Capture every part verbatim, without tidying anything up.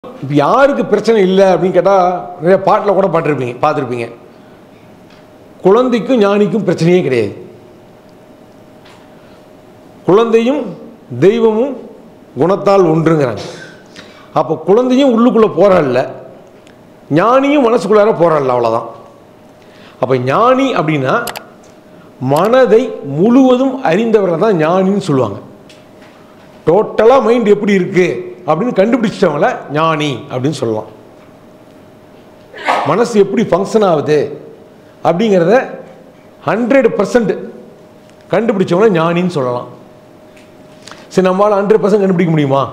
இப்போ யாருக்கு பிரச்சனை இல்லை அப்படின்னு கேட்டால் நிறைய பாட்டில் கூட பாட்டிருப்பீங்க பார்த்துருப்பீங்க. குழந்தைக்கும் ஞானிக்கும் பிரச்சனையே கிடையாது. குழந்தையும் தெய்வமும் குணத்தால் ஒன்றுங்கிறாங்க. அப்போ குழந்தையும் உள்ளுக்குள்ளே போராடல, ஞானியும் மனசுக்குள்ளார போராடல, அவ்வளோதான். அப்போ ஞானி அப்படின்னா மனதை முழுவதும் அறிந்தவரை தான் ஞானின்னு சொல்லுவாங்க. டோட்டலாக மைண்ட் எப்படி இருக்குது அப்படின்னு கண்டுபிடிச்சவங்கள ஞானி அப்படின்னு சொல்லலாம். மனசு எப்படி ஃபங்க்ஷன் ஆகுது அப்படிங்கிறத ஹண்ட்ரட் பர்சன்ட் கண்டுபிடிச்சவங்கள ஞானின்னு சொல்லலாம். சரி, நம்மளால் ஹண்ட்ரட் பர்சன்ட் கண்டுபிடிக்க முடியுமா?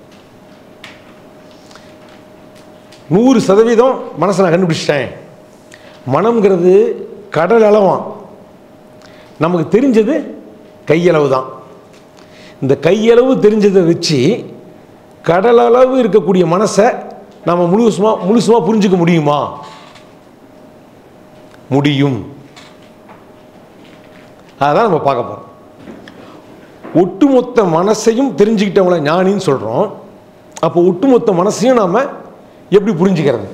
நூறு சதவீதம் மனசை நான் கண்டுபிடிச்சிட்டேன். மனம்ங்கிறது கடல் அளவான், நமக்கு தெரிஞ்சது கையளவு தான். இந்த கையளவு தெரிஞ்சதை வச்சு கடலளவு இருக்கக்கூடிய மனசை நம்ம முழுசுமாக முழுசுமாக புரிஞ்சுக்க முடியுமா? முடியும். அதான் நம்ம பார்க்க போகிறோம். ஒட்டுமொத்த மனசையும் தெரிஞ்சுக்கிட்டவங்கள ஞானின்னு சொல்கிறோம். அப்போ ஒட்டுமொத்த மனசையும் நாம் எப்படி புரிஞ்சுக்கிறது?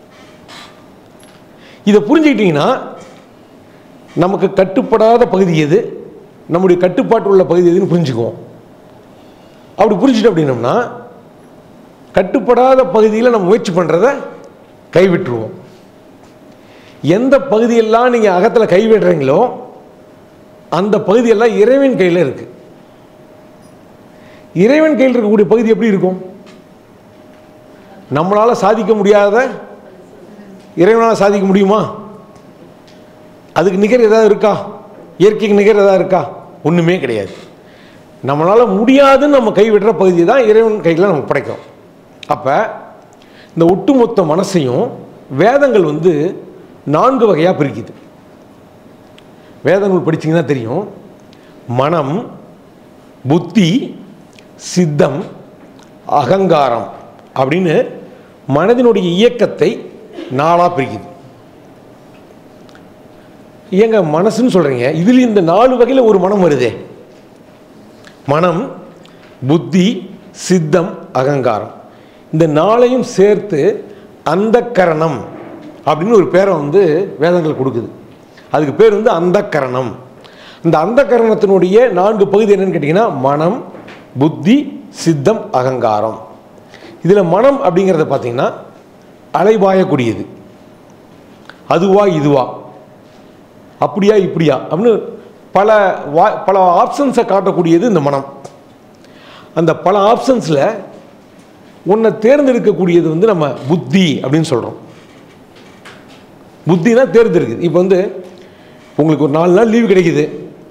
இதை புரிஞ்சுக்கிட்டிங்கன்னா நமக்கு கட்டுப்படாத பகுதி எது, நம்முடைய கட்டுப்பாட்டு உள்ள பகுதி எதுன்னு புரிஞ்சுக்குவோம். அப்படி புரிஞ்சுட்டு அப்படின்னோம்னா கட்டுப்படாத பகுதியில் நம்ம முயற்சி பண்ணுறத கைவிட்டுருவோம். எந்த பகுதியெல்லாம் நீங்கள் அகத்தில் கைவிடுறீங்களோ அந்த பகுதியெல்லாம் இறைவன் கையில் இருக்கு. இறைவன் கையில் இருக்கக்கூடிய பகுதி எப்படி இருக்கும்? நம்மளால் சாதிக்க முடியாத இறைவனால் சாதிக்க முடியுமா? அதுக்கு நிகர் ஏதாவது இருக்கா? இயற்கைக்கு நிகர் ஏதாவது இருக்கா? ஒன்றுமே கிடையாது. நம்மளால் முடியாதுன்னு நம்ம கைவிடுற பகுதி தான் இறைவன் கையில் நம்ம படைக்கிறோம். அப்போ இந்த ஒட்டுமொத்த மனசையும் வேதங்கள் வந்து நான்கு வகையாக பிரிக்குது. வேதங்கள் படிச்சிங்கன்னா தெரியும். மனம், புத்தி, சித்தம், அகங்காரம் அப்படின்னு மனதினுடைய இயக்கத்தை நாளாக பிரிக்குது. ஏங்க மனசுன்னு சொல்கிறீங்க, இதில் இந்த நாலு வகையில் ஒரு மனம் வருதே. மனம், புத்தி, சித்தம், அகங்காரம், இந்த நாளையும் சேர்த்து அந்தக்கரணம் அப்படின்னு ஒரு பேரை வந்து வேதங்கள் கொடுக்குது. அதுக்கு பேர் வந்து அந்தக்கரணம். இந்த அந்தக்கரணத்தினுடைய நான்கு பகுதி என்னன்னு கேட்டிங்கன்னா மனம், புத்தி, சித்தம், அகங்காரம். இதில் மனம் அப்படிங்கிறத பார்த்தீங்கன்னா அலைபாயக்கூடியது. அதுவா இதுவா, அப்படியா இப்படியா அப்படின்னு பல வா பல ஆப்ஷன்ஸை காட்டக்கூடியது இந்த மனம். அந்த பல ஆப்ஷன்ஸில் ஒன்றை தேர்ந்தெடுக்கக்கூடியது வந்து நம்ம புத்தி அப்படின்னு சொல்கிறோம். புத்தினா தேர்ந்தெடுக்குது. இப்போ வந்து உங்களுக்கு ஒரு நாலு நாள் லீவு கிடைக்குது,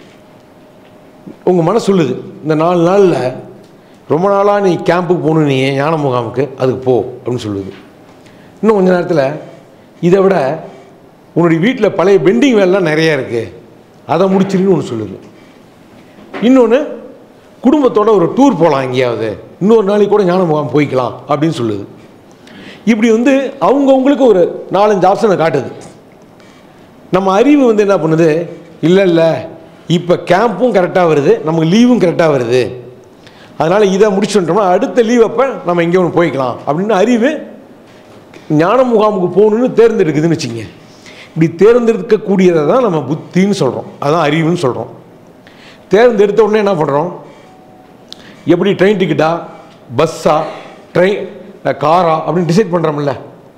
உங்கள் மனசு சொல்லுது இந்த நாலு நாளில் ரொம்ப நாளாக நீ கேம்புக்கு போகணும், நீ ஞான முகாமுக்கு, அதுக்கு போ அப்படின்னு சொல்லுது. இன்னும் கொஞ்ச நேரத்தில் இதை விட உன்னுடைய வீட்டில் பழைய பெண்டிங் வேலைலாம் நிறையா இருக்குது, அதை முடிச்சிருன்னு ஒன்று சொல்லுது. இன்னொன்று குடும்பத்தோடு ஒரு டூர் போகலாம், எங்கேயாவது இன்னொரு நாளைக்கு கூட ஞான முகாம் போய்க்கலாம் அப்படின்னு சொல்லுது. இப்படி வந்து அவங்கவுங்களுக்கு ஒரு நாலஞ்சு ஆப்ஷனை காட்டுது. நம்ம அறிவு வந்து என்ன பண்ணுது, இல்லை இல்லை இப்போ கேம்பும் கரெக்டாக வருது, நமக்கு லீவும் கரெக்டாக வருது, அதனால் இதை முடிச்சுட்டோம்னா அடுத்த லீவ் அப்போ நம்ம எங்கேயோ ஒன்று போய்க்கலாம் அப்படின்னு அறிவு ஞான முகாமுக்கு போகணுன்னு தேர்ந்தெடுக்குதுன்னு வச்சுங்க. இப்படி தேர்ந்தெடுக்கக்கூடியதை தான் நம்ம புத்தின்னு சொல்கிறோம், அதான் அறிவுன்னு சொல்கிறோம். தேர்ந்தெடுத்த உடனே என்ன பண்ணுறோம், எப்படி ட்ரெயின் டிக்கெட்டா, பஸ்ஸா, ட்ரெயின் காரா அப்படின்னு டிசைட் பண்ணுறோம்ல.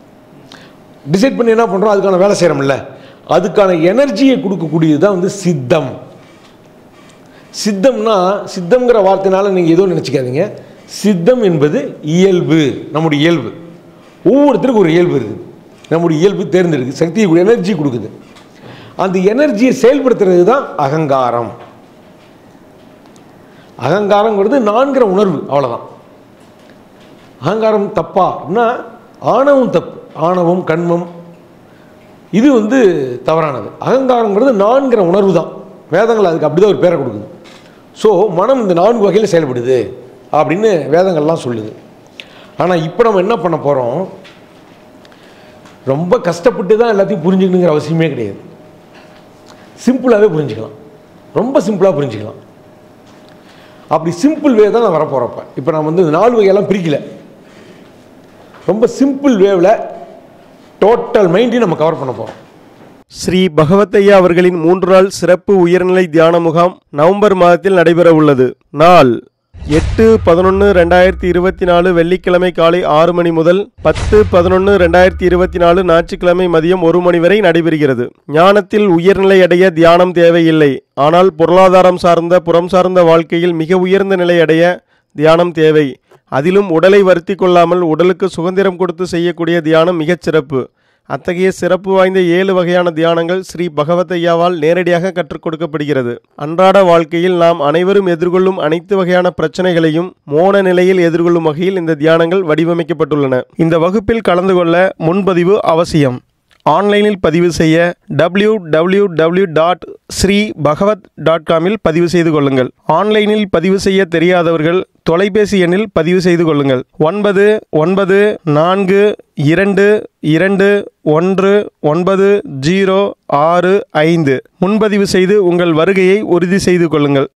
டிசைட் பண்ணி என்ன பண்ணுறோம், அதுக்கான வேலை செய்கிறோம்ல, அதுக்கான எனர்ஜியை கொடுக்கக்கூடியது தான் வந்து சித்தம். சித்தம்னா, சித்தம்ங்கிற வார்த்தைனால நீங்கள் எதுவும் நினச்சிக்காதீங்க. சித்தம் என்பது இயல்பு, நம்முடைய இயல்பு. ஒவ்வொருத்தருக்கும் ஒரு இயல்பு இருக்குது. நம்முடைய இயல்பு தேர்ந்தெடுக்குது, சக்தியை எனர்ஜி கொடுக்குது. அந்த எனர்ஜியை செயல்படுத்துறது தான் அகங்காரம். அகங்காரங்கிறது நான்கிற உணர்வு, அவ்வளோதான். அகங்காரம் தப்பா அப்படின்னா ஆணவம் தப்பு. ஆணவம், கண்மம் இது வந்து தவறானது. அகங்காரங்கிறது நான்கிற உணர்வு தான். வேதங்கள் அதுக்கு அப்படி தான் ஒரு பேரை கொடுக்குது. ஸோ மனம் இந்த நான்கு வகையில் செயல்படுது அப்படின்னு வேதங்கள்லாம் சொல்லுது. ஆனால் இப்போ நம்ம என்ன பண்ண போகிறோம், ரொம்ப கஷ்டப்பட்டு தான் எல்லாத்தையும் புரிஞ்சுக்கணுங்கிற அவசியமே கிடையாது. சிம்பிளாகவே புரிஞ்சுக்கலாம், ரொம்ப சிம்பிளாக புரிஞ்சுக்கலாம். அப்படி சிம்பிள் வே தான் நான் வரப்போகிறப்ப. இப்போ நான் வந்து நாலு வகையெல்லாம் பிரிக்கல. ரொம்ப சிம்பிள் வேவில் டோட்டல் மைண்டையும் நம்ம கவர் பண்ண போகிறோம். ஸ்ரீ பகவத் ஐயா அவர்களின் மூன்று நாள் சிறப்பு உயர்நிலை தியான முகாம் நவம்பர் மாதத்தில் நடைபெற உள்ளது. நாள் எட்டு பதினொன்று ரெண்டாயிரத்தி இருபத்தி நாலு வெள்ளிக்கிழமை காலை ஆறு மணி முதல் பத்து பதினொன்று ரெண்டாயிரத்தி இருபத்தி நாலு ஞாயிற்றுக்கிழமை மதியம் ஒரு மணி வரை நடைபெறுகிறது. ஞானத்தில் உயர்நிலை அடைய தியானம் தேவையில்லை. ஆனால் பொருளாதாரம் சார்ந்த புறம் சார்ந்த வாழ்க்கையில் மிக உயர்ந்த நிலை அடைய தியானம் தேவை. அதிலும் உடலை வருத்தி கொள்ளாமல் உடலுக்கு சுதந்திரம் கொடுத்து செய்யக்கூடிய தியானம் மிகச் சிறப்பு. அத்தகைய சிறப்பு வாய்ந்த ஏழு வகையான தியானங்கள் ஸ்ரீ பகவத் ஐயாவால் நேரடியாக கற்றுக் கொடுக்கப்படுகிறது. அன்றாட வாழ்க்கையில் நாம் அனைவரும் எதிர்கொள்ளும் அனைத்து வகையான பிரச்சனைகளையும் மோன நிலையில் எதிர்கொள்ளும் வகையில் இந்த தியானங்கள் வடிவமைக்கப்பட்டுள்ளன. இந்த வகுப்பில் கலந்து கொள்ள முன்பதிவு அவசியம். ஆன்லைனில் பதிவு செய்ய W W W dot Shri Bhagwat dot காமில் பதிவு செய்து கொள்ளுங்கள். ஆன்லைனில் பதிவு செய்ய தெரியாதவர்கள் தொலைபேசி எண்ணில் பதிவு செய்து கொள்ளுங்கள். ஒன்பது ஒன்பது நான்கு இரண்டு இரண்டு ஒன்று ஒன்பது ஜீரோ ஆறு ஐந்து முன்பதிவு செய்து உங்கள் வருகையை உறுதி செய்து கொள்ளுங்கள்.